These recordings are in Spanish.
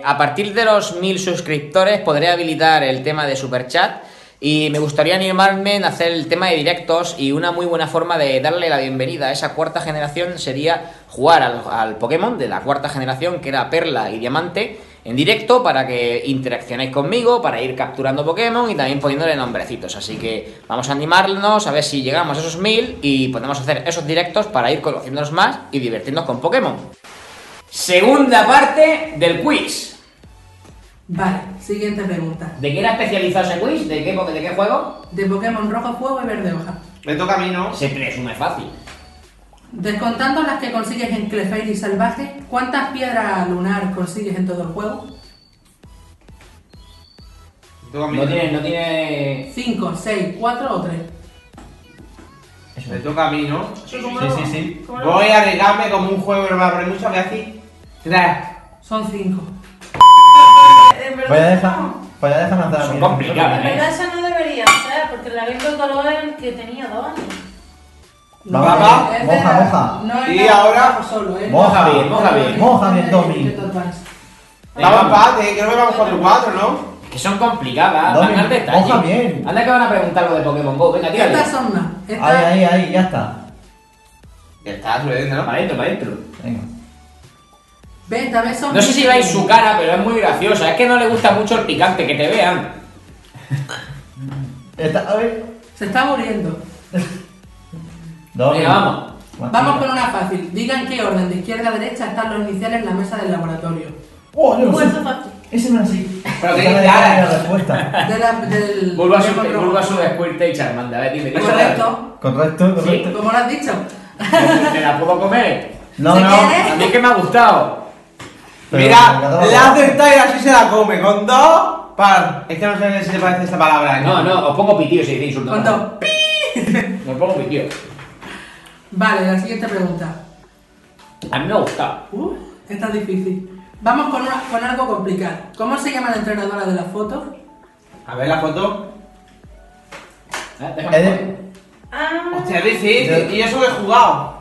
a partir de los 1000 suscriptores podré habilitar el tema de Super Chat. Y me gustaría animarme en hacer el tema de directos. Y una muy buena forma de darle la bienvenida a esa cuarta generación sería jugar al Pokémon de la cuarta generación, que era Perla y Diamante, en directo, para que interaccionéis conmigo, para ir capturando Pokémon y también poniéndole nombrecitos. Así que vamos a animarnos a ver si llegamos a esos 1000 y podemos hacer esos directos para ir conociéndonos más y divertirnos con Pokémon. Segunda parte del quiz. Vale, siguiente pregunta. ¿De qué era especializado ese quiz? ¿De qué juego? De Pokémon rojo fuego y verde hoja. Me toca a mí, ¿no? Se presume fácil. Descontando las que consigues en Clefairy Salvaje, ¿cuántas piedras lunar consigues en todo el juego? Me toca a mí. No tiene... 5, 6, 4 o 3. Me toca a mí, ¿no? Sí. Voy a arriesgarme como un juego, pero me va a poner mucho, voy a decir 3. Son 5. Voy a dejar lanzar a Son mí. complicadas, En verdad esa no debería ser, porque la vi con color en que tenía 2 años. Papá, moja. No es Y nada, ahora, solo, ¿eh? moja bien, moja bien. Moja bien, Tommy. vamos empate, creo que vamos 4-4, ¿no? Que son complicadas, No, van al detalle. moja bien. Anda que van a preguntar algo de Pokémon Go, venga, tírale. Estas son más. Estas- Ahí, ya está. Ya está, subiendo, ¿no? Para adentro. Venga. Ve, esta vez son No sé si veis su cara, pero es muy graciosa. Es que no le gusta mucho el picante, que te vean. A ver. Se está muriendo. Venga, vamos. Vamos con una fácil. Diga en qué orden, de izquierda a derecha, están los iniciales en la mesa del laboratorio. Oh, yo lo sé. Pues eso es fácil. Ese me lo sé. Pero que Esa dice es ahora. la respuesta. Del Bulbasaur Pokémon rojo. Squirtle y Charmander. A ver, dime. Correcto. Correcto. ¿Cómo lo has dicho? ¿Me la puedo comer? No, ¿Se no. quiere? A mí que me ha gustado. Pero Mira, cada la acepta y así se la come. Con 2, par. Es que no sé si te parece esta palabra. No, os pongo pitío si dice insulto. Con 2. Me pongo pitío. Vale, la siguiente pregunta. A mí me ha gustado. Esta es difícil. Vamos con algo complicado. ¿Cómo se llama la entrenadora de la foto? A ver la foto. Déjame poner. Hostia, es difícil. Y eso que he jugado.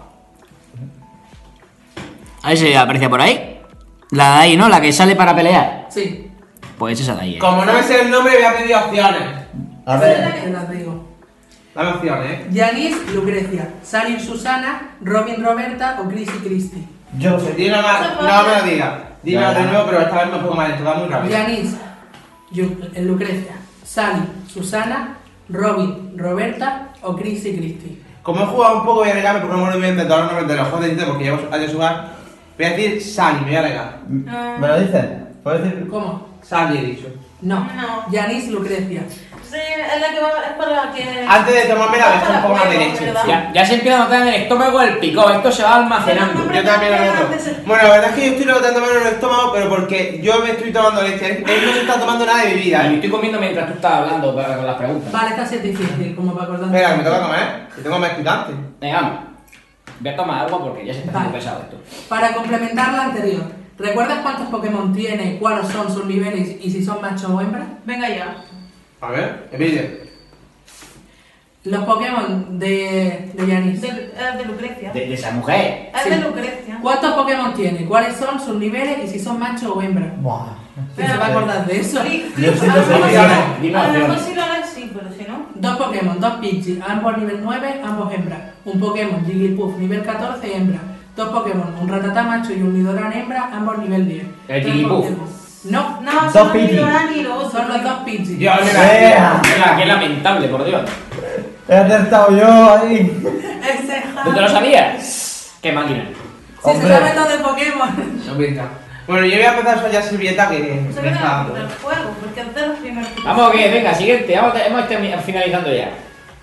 A ver si aparece por ahí. La de ahí, ¿no? La que sale para pelear. Sí. Pues esa de ahí. Como no me sé el nombre, voy a pedir opciones. A ver. Te las digo. Dame opciones, Yanis, Lucrecia. Salir, Susana. Robin, Roberta o Chrissy, Christy. Yo lo sé. Dime más, no me lo digas. Dímelo de nuevo, pero esta vez me pongo mal, esto va muy rápido. Yanis, Lucrecia. Sally, Susana. Robin, Roberta o Chrissy, Christy. Como he jugado un poco, voy a alegarme porque no me lo voy a inventar los nombres de los juegos de Nintendo porque llevo años jugar. Voy a decir Sally, me voy a alegar. ¿Me lo dices? ¿Puedes decir? ¿Cómo? Sally he dicho. No. No. Yanis, Lucrecia. Sí, es la que va, es para la que... Antes de tomarme la dejo un poco más de leche. ¿verdad? Ya se empieza a notar en el estómago el picor. Esto se va almacenando. Yo también lo noto. Bueno, la verdad es que yo estoy notando menos en el estómago, pero porque yo me estoy tomando leche. Él no se está tomando nada de bebida, Yo estoy comiendo mientras tú estás hablando con las preguntas. Vale, esta sí es difícil, como para acordar. Espera, que me toca comer. Que tengo más picante. Venga, vamos. Voy a tomar agua porque ya se está haciendo Vale. pesado esto. Para complementar la anterior, ¿recuerdas cuántos Pokémon tiene, cuáles son sus niveles y si son macho o hembra? Venga ya. A ver, Emilio. Los Pokémon de Yanis. Es de Lucrecia. De esa mujer. Es Sí. de Lucrecia. ¿Cuántos Pokémon tiene? ¿Cuáles son sus niveles y si son macho o hembra? Buah. ¿Quién se va a acordar de eso? Yo sí A lo lo sé. mejor Dime a lo mejor opciones. sí lo haré, sí, pero si no... Dos Pokémon, dos Pidgey, ambos nivel 9, ambos hembra. Un Pokémon Jigglypuff nivel 14, hembra. Dos Pokémon, un Rattata macho y un Nidoran hembra, ambos nivel 10. El Tres Jigglypuff. Pokémon. No, No, Dos son los Pidgey. Nidoran y los otros. son los dos Pidgey. Dios, Vea. Qué lamentable, por Dios. He acertado yo ahí. Ese ¿Tú te lo sabías? Qué máquina. Si se Hombre. sabe todo de Pokémon. No pinta. Bueno, yo voy a empezar a ya servilleta que Se me ve está dando. del juego, porque es de los primeros que... Vamos, que venga, siguiente. Vamos, hemos finalizando ya.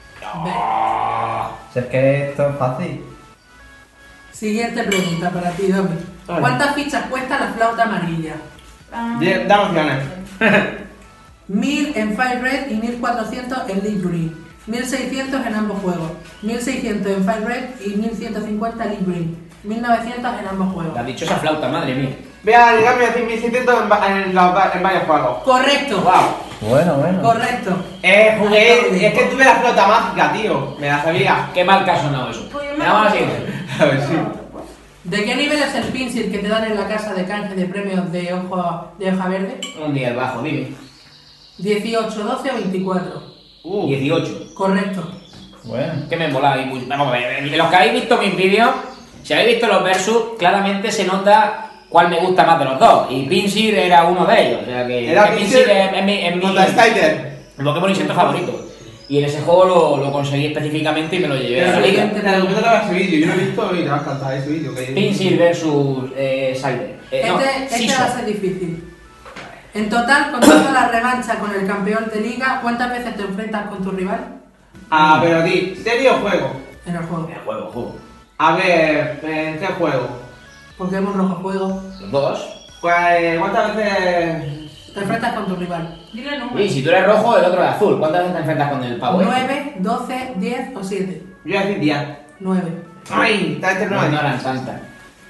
Si es que esto es fácil. Siguiente pregunta para ti, Domi. Vale. ¿Cuántas fichas cuesta la flauta amarilla? Dame opciones. 1000 en Fire Red y 1400 en Leaf Green. 1600 en ambos juegos. 1600 en Fire Red y 1150 en Leaf Green. 1900 en ambos juegos. Te has dicho esa flauta, madre mía. Voy a alegarme a decir 1600 en varios juegos. Correcto. Wow. Bueno. Correcto. Jugué. Es que tuve la flota mágica, tío. Me la sabía. Qué mal que ha sonado eso. Pues yo me Venga, vamos a acuerdo. seguir. A ver, sí. ¿De qué nivel es el Pinsir que te dan en la casa de canje de premios de hoja verde? Un nivel bajo, dime. 18, 12 o 24. 18. Correcto. Bueno. Que me mola y muy... Vamos a ver, los que habéis visto mis vídeos, si habéis visto los versus, claramente se nota cuál me gusta más de los dos. Y Pinsir era uno de ellos. O sea que Era Pinsir Pinsir es mi contra Strider. Pokémon insecto favorito. Y en ese juego lo conseguí específicamente y me lo llevé a la liga. Te recomiendo que veas ese vídeo, yo lo he visto y te va a encantar ese vídeo. Pinsir versus Cider. Este va a ser difícil. En total, con toda la revancha con el campeón de liga, ¿cuántas veces te enfrentas con tu rival? Ah, pero a ti, ¿serio o juego? En el juego. Juego. A ver, ¿en qué juego? Pokémon Rojo Juego. Los dos. ¿Cuántas veces...? Te enfrentas con tu rival. Dile el número. Y si tú eres rojo, el otro es azul. ¿Cuántas veces te enfrentas con el pavo? 9, 12, 10 o 7. Yo voy a decir 10. 9. ¡Ay! Está este No, 9. no eran tantas.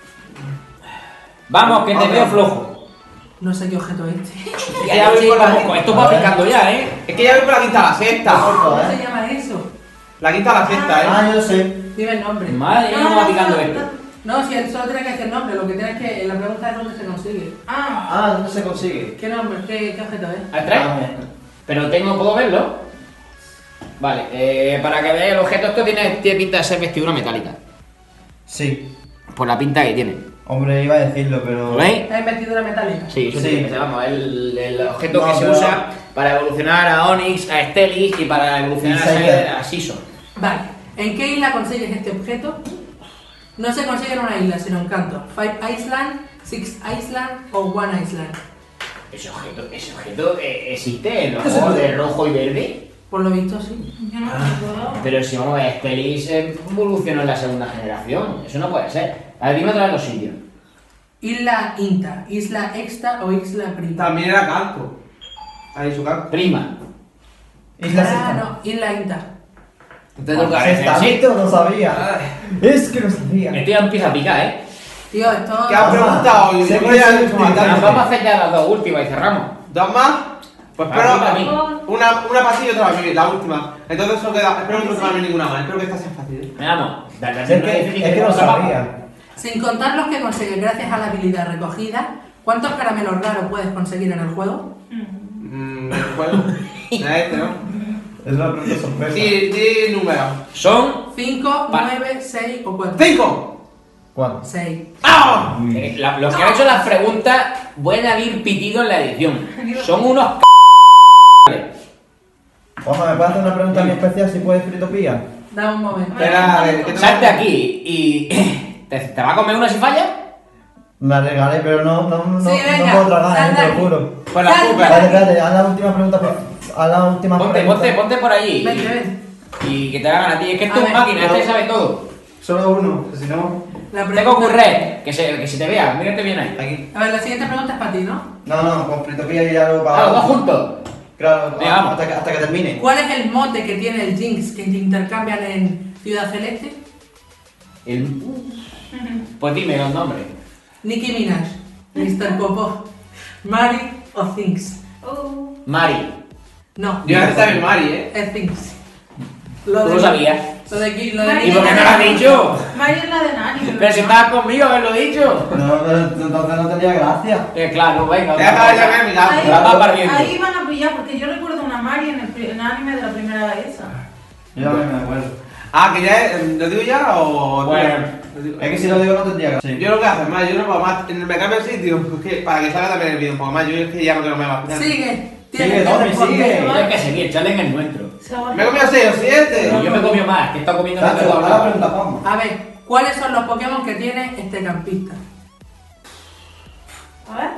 Vamos, que te Hombre. veo flojo. No sé qué objeto es este. Ya voy por la Vamos, esto va picando ya, ¿eh? Es que ya voy por la quinta a la sexta. ¿Cómo ¿eh? se llama eso? La quinta a la sexta, Ah, yo sé. Dime el nombre. Madre mía, cómo va picando esto. No, si él solo tiene que decir el nombre, lo que tienes que. La pregunta es dónde se consigue. Ah, Ah, ¿dónde se consigue? ¿Qué nombre? ¿Qué objeto es? ¿Al 3? Ah, bien. Pero ¿puedo verlo? Vale, para que veáis el objeto, esto tiene pinta de ser vestidura metálica. Sí. Por la pinta que tiene. Hombre, iba a decirlo, pero... ¿Lo veis? ¿Es investidura metálica? Sí, eso Sí. tiene que ser, vamos, el objeto No, que se pero- usa para evolucionar a Onix, a Stelis y para evolucionar a Y Cider. Cider, a Season. Vale. ¿En qué isla consigues este objeto? No se consigue en una isla, sino en Kanto. 5 Island, 6 Island o 1 Island. ¿Ese objeto existe en los juegos de rojo y verde? Por lo visto, sí. yo no me acuerdo. Pero si vamos a ver, Stelis evolucionó en la segunda generación. Eso no puede ser. A ver, dime otra vez los sitios. Isla Inta, Isla Exta o Isla Prima. También era canto. Ahí su canto. Prima. Isla Ah, Sexta. no, Isla Inta. Entonces lo que Sexta, sí. ¿viste o no sabía? Es que no sabía. Esto ya empieza a picar, ¿eh? Tío, esto. ¿Qué has preguntado? Yo Se voy a puede ir ser matando. Vamos a hacer ya las dos últimas y cerramos. ¿Dos más? Pues Para espero mí, para mí. una pasilla y otra para mí, la última. Entonces solo queda, espero no tomarme ninguna más, espero que esta sea fácil. Vamos. Es que no sabía. Sin contar los que consigues gracias a la habilidad recogida, ¿cuántos caramelos raros puedes conseguir en el juego? El juego. Era este, ¿no? Es una pregunta sorpresa. Di número. Son 5, Pa- 9, 6 o 4. ¡5! ¿Cuál? 6. ¡Ah! los que han hecho las preguntas pueden haber pitido en la edición. Son unos Vamos, ¿me puedes hacer una pregunta muy especial si puedes fritopía? Dame un momento. Espera, a ver, ¿qué te Salte aquí y ¿te va a comer una si falla? Me arriesgaré, pero no Sí, venga, puedo tragar, sal de te lo aquí. juro. Pues la Sal, culpa. Vale, espérate, haz la última pregunta. Haz la última pregunta. Ponte por allí Vente, vente. y que te hagan a ti. Es que esto A es ver, máquina, pero- este sabe todo. Solo uno, si no... La Tengo curret, que se te vea, mírate bien ahí. Aquí. A ver, la siguiente pregunta es para ti, ¿no? No, con fritopía y algo para... Ah, los dos juntos. Claro, Venga, vamos. hasta que termine. ¿Cuál es el mote que tiene el Jinx que intercambian en Ciudad Celeste? Pues dime los nombres. Nicki Minaj, Mr. Popov, Mari o Things. Oh. Mari. No, Yo ya sabía Mari, es Things. Tú lo sabías. Lo de ¿Y por qué no lo has Minaj. dicho? Mari es la de Nani. Pero si estabas conmigo, haberlo dicho. No, pero entonces no tenía gracia. Claro, venga. Ya acabas de ver mi gato. Ahí, La va perdiendo. ahí van a pillar, porque yo recuerdo una Mari en el anime de la primera esa. Yo también me acuerdo. Ah, que ya ¿lo digo ya o...? Bueno. Lo digo. Es que si lo digo no tendría gracia. Yo lo que hacer más, yo no puedo más, me cambio el sitio, porque para que salga también el vídeo un poco más, yo es que ya no quiero más. Sigue. Sigue, Tommy, sigue. Tienes que seguir, echale en el nuestro. Se va a- Me he comido 6 o 7. Yo me comí más, que he estado comiendo Tacho, todo haz la pregunta, vamos. A ver, ¿cuáles son los Pokémon que tiene este campista? A ver.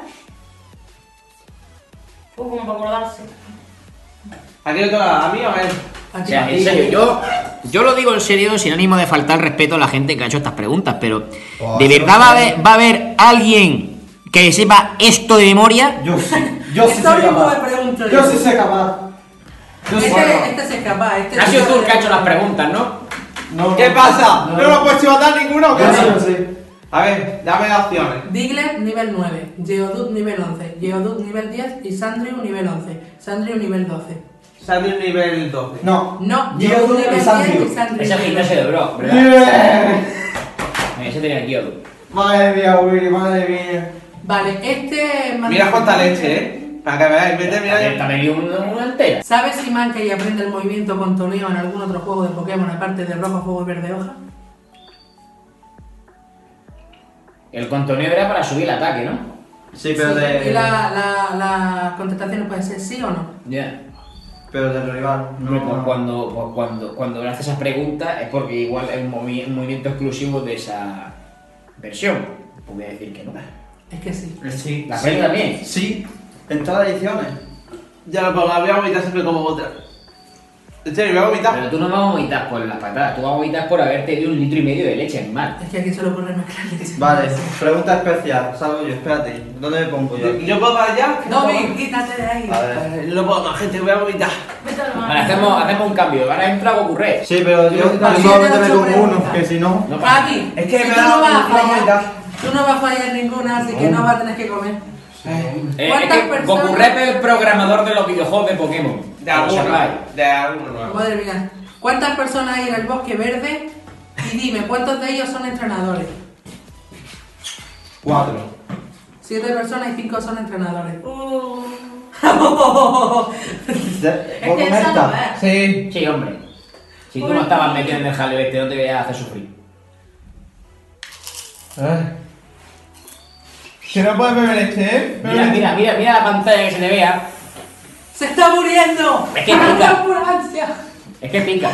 Como para acordarse. Aquí le toca a mí o a él. A O ti. sea, en serio, yo lo digo en serio sin ánimo de faltar el respeto a la gente que ha hecho estas preguntas, pero Oh, ¿de eso verdad no va a haber alguien que sepa esto de memoria? Yo sí soy Esto mismo me capaz. pregunto Yo sí soy capaz. Yo soy capaz. Este se escapa. Este Ha sido tú el que ha hecho las preguntas, ¿no? No, ¿Qué pasa? ¿No lo puedes matar ninguno o qué? Yo sí, yo sí. A ver, dame las opciones. Diglett nivel 9, Geodude nivel 11, Geodude nivel 10 y Sandrew nivel 11, Sandrew nivel 12. Sandro nivel 12. No. No, Geodude Geodude y nivel Sandrew. 10 y Sandrew Ese nivel gimnasio 12. de bro, ¿verdad? Yeah. Ese tenía el Geodude. Madre mía, Willy, madre mía. Vale, este... Mira cuánta leche, Para que veáis, vete, mira. También una entera. ¿Sabes si manca y aprende el movimiento con toneo en algún otro juego de Pokémon aparte de rojo, fuego y verde hoja? El contoneo era para subir el ataque, ¿no? Sí, pero Sí, de. y las contestaciones pueden ser sí o no. Ya. Pero del rival. Pues cuando le haces esas preguntas es porque igual es un movimiento exclusivo de esa versión. Podría decir que no. Es que sí. Sí. ¿La aprende también? Sí, en todas las ediciones. Ya lo pongo, voy a vomitar siempre como otra. En serio, voy a vomitar. Pero tú no vas a vomitar por las patadas, tú vas a vomitar por haberte dio 1,5 litros de leche animal. Es que aquí solo ocurre mezclar leche. Vale, pregunta especial. Salgo yo, espérate. ¿Dónde me pongo yo? ¿Y yo puedo para allá? Dobby, quítate de ahí. A ver. No puedo más, gente, voy a vomitar. Vete al Vale, mar. hacemos un cambio. Ahora entra Goku Red. Sí, pero yo Aquí solamente me te como ocho uno, preguntas. que si no. No pasa. Aquí, Es que si me tú da no vas a una fallar, vuelta. tú no vas a fallar ninguna, así que no vas a tener que comer. Es ¿Cuántas que personas? Goku Red es el programador de los videojuegos de Pokémon. De Lo alguno. sepáis. De alguno nuevo. Madre mía. ¿Cuántas personas hay en el bosque verde? Y dime, ¿cuántos de ellos son entrenadores? 4. 7 personas y 5 son entrenadores. ¿Puedo Es que comer esa no esta? es. Sí. Sí, hombre. Si tú no estabas metido en el jaleo este, no te voy a hacer sufrir. Que no puedes beber leche, Mira la pantalla que se te vea. ¡Se está muriendo! Es que pica. ¡Por ansia! Es que pica.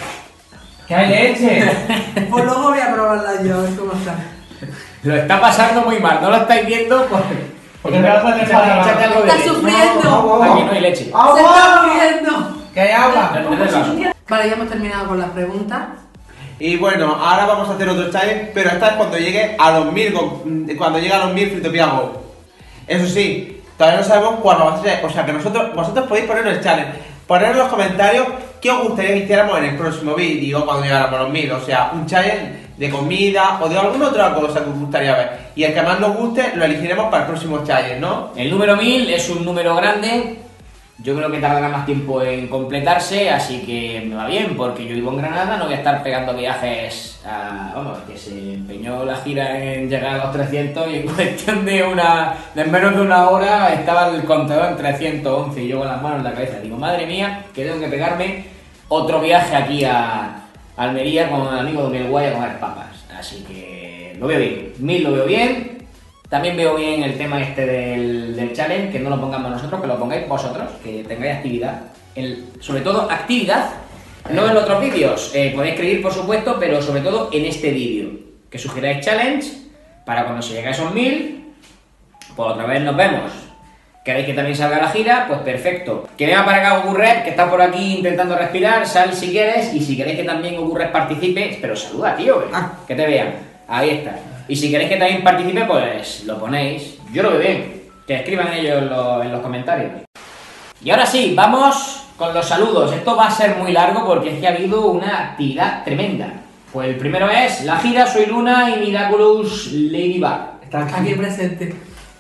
¡Que hay leche! Pues luego voy a probarla yo, a ver cómo está. Lo está pasando muy mal, no lo estáis viendo Porque me vas a dejar Échate abajo. algo de ¡Está leche. sufriendo! Aquí no hay leche. ¡Se está muriendo! ¡Que hay agua! Dale el vaso. Vale, ya hemos terminado con las preguntas. Y bueno, ahora vamos a hacer otro challenge, pero esta es cuando llegue a los 1000, cuando llegue a los 1000 Fritopia Go. Eso sí, todavía no sabemos cuándo va a ser, o sea que vosotros podéis poner el challenge, poner en los comentarios qué os gustaría que hiciéramos en el próximo vídeo cuando llegáramos a los 1000, o sea, un challenge de comida o de alguna otra cosa que os gustaría ver. Y el que más nos guste lo elegiremos para el próximo challenge, ¿no? El número 1000 es un número grande. Yo creo que tardará más tiempo en completarse, así que me va bien, porque yo vivo en Granada, no voy a estar pegando viajes a... Vamos, que se empeñó la gira en llegar a los 300 y en cuestión de menos de una hora estaba el contador en 311 y yo con las manos en la cabeza. Digo, madre mía, que tengo que pegarme otro viaje aquí a Almería con el amigo de Uruguay a comer papas. Así que lo veo bien, 1000 lo veo bien. También veo bien el tema este del challenge, que no lo pongamos nosotros, que lo pongáis vosotros, que tengáis actividad. Sobre todo actividad, no en otros vídeos. Podéis escribir, por supuesto, pero sobre todo en este vídeo. Que sugeráis challenge para cuando se llegue a esos 1000, pues otra vez nos vemos. ¿Queréis que también salga la gira? Pues perfecto. Que venga para acá Goku Red, que está por aquí intentando respirar, sal si quieres, y si queréis que también Goku Red participe, pero saluda, tío, que te vean. Ahí está. Y si queréis que también participe, pues lo ponéis. Yo lo veo bien. Que escriban ellos en los comentarios. Y ahora sí, vamos con los saludos. Esto va a ser muy largo porque es que ha habido una actividad tremenda. Pues el primero es la gira Soy Luna y Miraculous Ladybug. Aquí presente.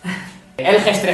Elges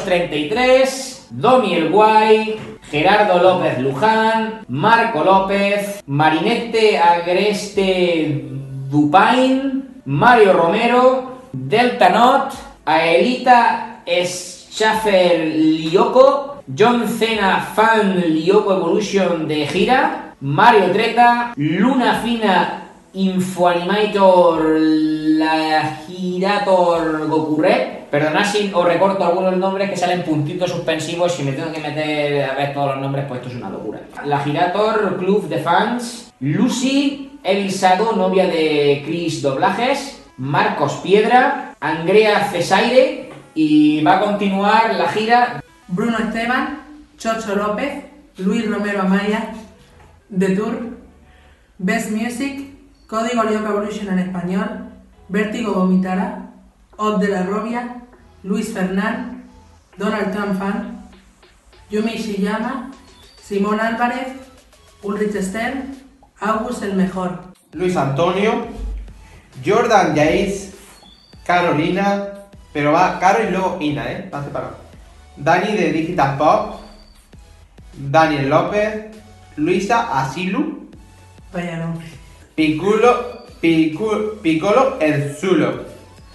333, Domi el Guay, Gerardo López Luján, Marco López, Marinette Agreste Dupain, Mario Romero, Delta Not, Aelita Schaffer Lyoko, John Cena Fan Lyoko Evolution de gira, Mario Treta, Luna Fina Infoanimator La Girator Goku Red. Perdonad si os recorto algunos nombres que salen puntitos suspensivos y me tengo que meter a ver todos los nombres, pues esto es una locura. La Girator Club de Fans, Lucy, Elisado, novia de Chris Doblajes, Marcos Piedra, Andrea Cesaire, y va a continuar la gira Bruno Esteban, Chocho López, Luis Romero Amaya, The Tour, Best Music, Código Lyoko Evolution en español, Vértigo Vomitara, Od de la Robia, Luis Fernán, Donald Trump Fan, Yumi Shiyama, Simón Álvarez, Ulrich Stern, August el Mejor. Luis Antonio, Jordan Yates, Carolina, pero va Caro y luego Ina, va separado. Dani de Digital Pop, Daniel López, Luisa Asilu, Vaya nombre. Piccolo el Zulo,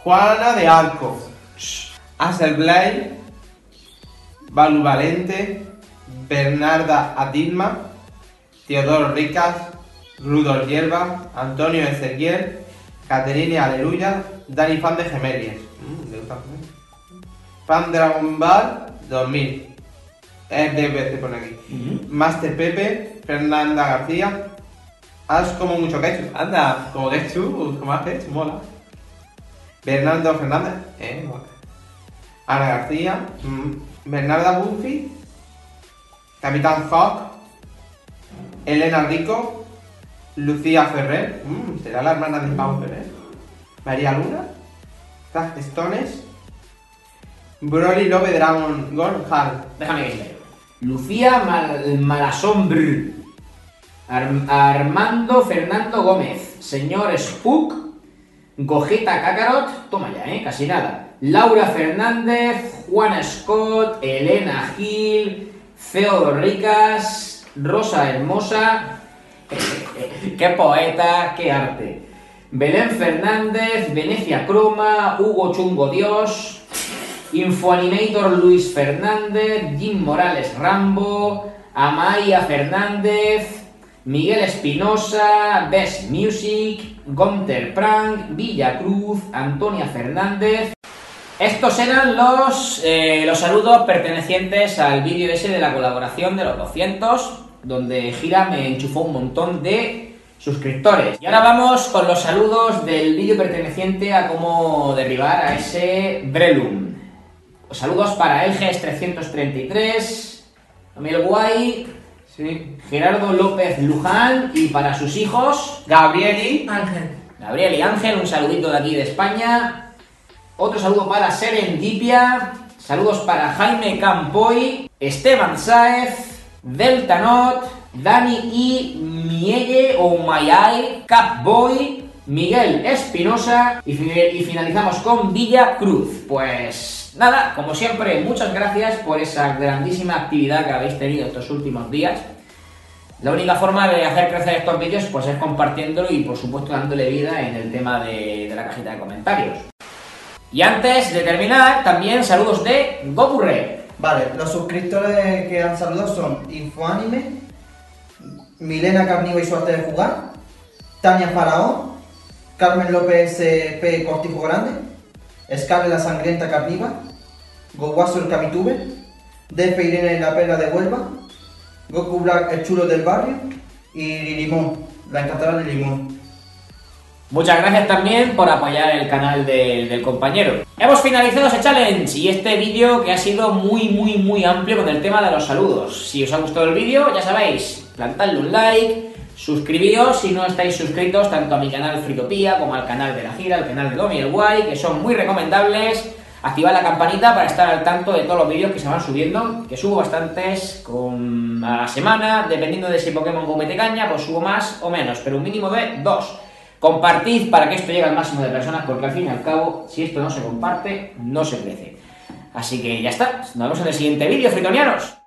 Juana de Arco, Aselblay, Valuvalente, Bernarda Adilma, Teodoro Ricas, Rudolf Hierba, Antonio Ezequiel, Caterine Aleluya, Dani Fan de Gemelies. Fan Dragon Ball 2000. DBC pone aquí. Master Pepe, Fernanda García. Haz como mucho ketchup. Anda, como ketchup, como haces, mola. Bernardo Fernández, mola. Ana García, Bernarda Buffy, Capitán Hawk, Elena Rico, Lucía Ferrer, será la hermana de Pau Ferrer. María Luna, Zach Stones, Broly Love Dragon Gone Hall. Déjame que leo. Lucía Malasombr, Armando Fernando Gómez, Señor Spook, Gogeta Kakarot, toma ya, casi nada. Laura Fernández, Juana Scott, Elena Gil, Theodor Ricas, Rosa Hermosa, qué poeta, qué arte. Belén Fernández, Venecia Croma, Hugo Chungo Dios, Infoanimator Luis Fernández, Jim Morales Rambo, Amaya Fernández, Miguel Espinosa, Best Music, Gunter Prank, Villacruz, Antonia Fernández. Estos eran los saludos pertenecientes al vídeo ese de la colaboración de los 200, donde Gira me enchufó un montón de suscriptores. Y ahora vamos con los saludos del vídeo perteneciente a cómo derribar a ese Breloom. Saludos para Elges 333, Amiel Guay, Sí. Gerardo López Luján, y para sus hijos Gabriel y Ángel, un saludito de aquí de España. Otro saludo para Serendipia, saludos para Jaime Campoy, Esteban Sáez, Deltanot, Dani y Mielle o Mayay, Capboy, Miguel Espinosa y finalizamos con Villa Cruz. Pues nada, como siempre, muchas gracias por esa grandísima actividad que habéis tenido estos últimos días. La única forma de hacer crecer estos vídeos pues es compartiéndolo y por supuesto dándole vida en el tema de la cajita de comentarios. Y antes de terminar, también saludos de Gopurre. Vale, los suscriptores que han saludado son Infoanime, Milena Carnivo y su arte de jugar, Tania Faraón, Carmen López P. Cortijo Grande, Scarlett la Sangrienta Carniva, Goguaso el Camitube, Defe Irene la Perla de Huelva, Goku Black el Chulo del Barrio y Limón, la encantadora de Limón. Muchas gracias también por apoyar el canal del compañero. Hemos finalizado ese challenge y este vídeo que ha sido muy amplio con el tema de los saludos. Si os ha gustado el vídeo, ya sabéis, plantadle un like, suscribíos si no estáis suscritos tanto a mi canal Fritopía como al canal de la Gira, al canal de Domi el Guay, que son muy recomendables. Activad la campanita para estar al tanto de todos los vídeos que se van subiendo, que subo bastantes a la semana, dependiendo de si Pokémon Go mete caña, pues subo más o menos, pero un mínimo de 2. Compartid para que esto llegue al máximo de personas, porque al fin y al cabo, si esto no se comparte, no se crece. Así que ya está, nos vemos en el siguiente vídeo, fritonianos.